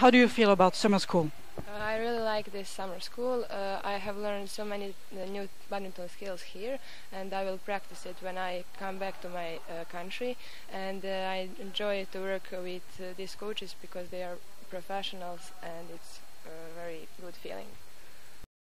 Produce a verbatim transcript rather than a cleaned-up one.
how do you feel about summer school? Uh, I really like this summer school. Uh, I have learned so many uh, new badminton skills here, and I will practice it when I come back to my uh, country. And uh, I enjoy to work with uh, these coaches because they are professionals, and it's a very good feeling.